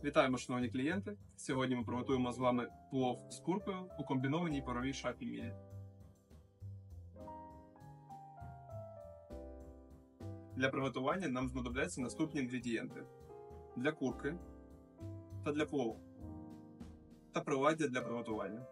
Вітаємо, шановні клієнти! Сьогодні ми приготуємо з вами плов з куркою у комбінованій паровій шафі мілі. Для приготування нам знадобляться наступні інгредієнти: для курки та для плову та приладдя для приготування.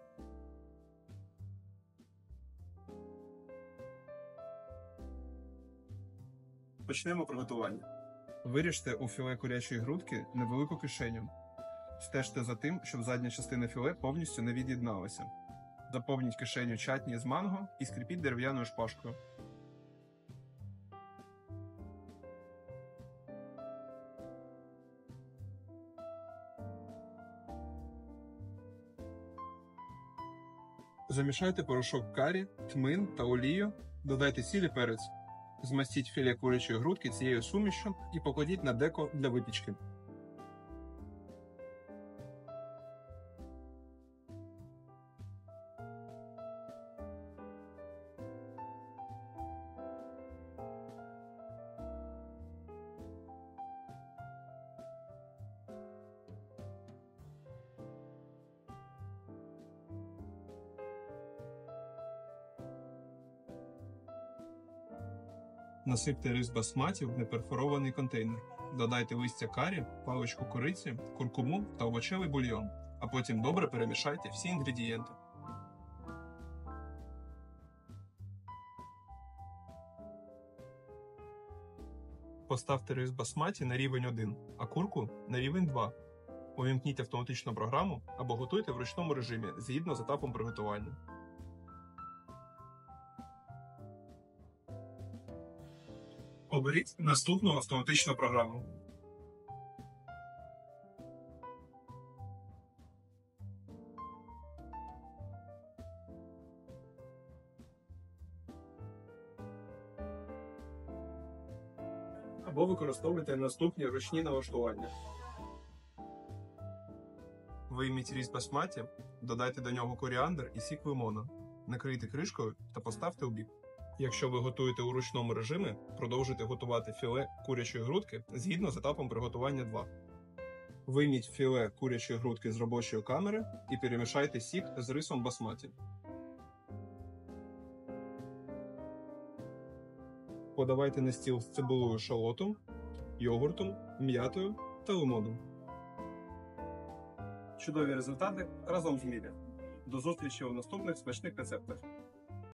Почнемо приготування. Виріжте у філе курячої грудки невелику кишеню. Стежте за тим, щоб задня частина філе повністю не від'єдналася. Заповніть кишеню чатні з манго і скріпіть дерев'яною шпажкою. Замішайте порошок карі, тмин та олію, додайте сіль і перець. Змастіть філе курячої грудки цією сумішю і покладіть на деко для випічки. Насипте рис басматі в неперфорований контейнер. Додайте листя карі, паличку кориці, куркуму та овочевий бульйон, а потім добре перемішайте всі інгредієнти. Поставте рис басматі на рівень 1, а курку на рівень 2. Увімкніть автоматичну програму або готуйте в ручному режимі згідно з етапом приготування. Оберіть наступну автоматичну програму. Або використовуйте наступні ручні налаштування. Вийміть рис басматі, додайте до нього коріандр і сік лимона. Накрийте кришкою та поставте у бік. Якщо ви готуєте у ручному режимі, продовжуйте готувати філе курячої грудки згідно з етапом приготування 2. Вийміть філе курячої грудки з робочої камери і перемішайте сік з рисом басматі. Подавайте на стіл з цибулею шалотом, йогуртом, м'ятою та лимоном. Чудові результати разом з Мілі. До зустрічі у наступних смачних рецептах.